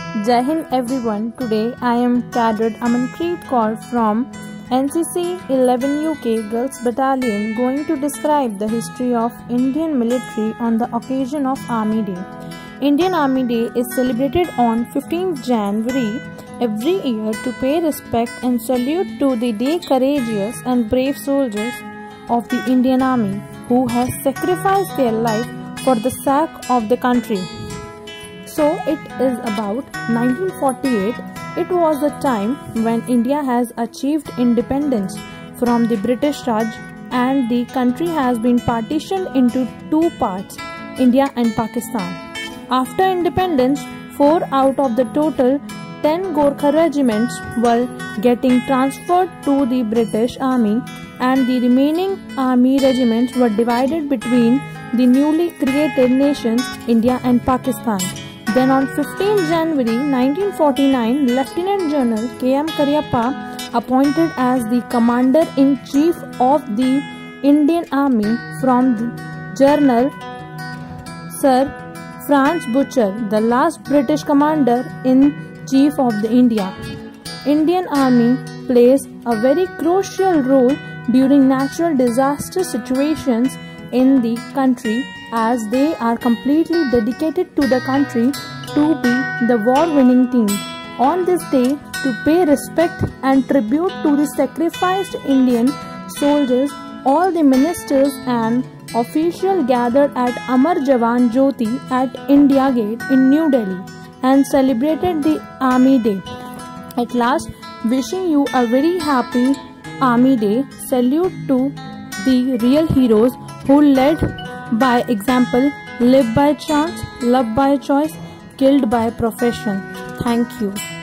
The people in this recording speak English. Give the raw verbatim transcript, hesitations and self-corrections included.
Jai Hind everyone. Today I am Cadet Amanpreet Kaur from N C C eleven U K Girls Battalion going to describe the history of Indian military on the occasion of Army Day. Indian Army Day is celebrated on fifteenth January every year to pay respect and salute to the day courageous and brave soldiers of the Indian Army who have sacrificed their life for the sake of the country. So it is about nineteen forty-eight. It was a time when India has achieved independence from the British Raj and the country has been partitioned into two parts, India and Pakistan. After independence, four out of the total ten Gorkha regiments were getting transferred to the British Army and the remaining army regiments were divided between the newly created nations India and Pakistan. Then on fifteenth January nineteen forty-nine, Lieutenant General K M Cariappa appointed as the Commander-in-Chief of the Indian Army from the General Sir Franz Butcher, the last British Commander-in-Chief of the India. Indian Army plays a very crucial role during natural disaster situations in the country, as they are completely dedicated to the country to be the war-winning team. On this day, to pay respect and tribute to the sacrificed Indian soldiers, all the ministers and officials gathered at Amar Jawan Jyoti at India Gate in New Delhi and celebrated the Army Day. At last, wishing you a very happy Army Day. Salute to the real heroes who led by example, live by chance, love by choice, killed by profession. Thank you.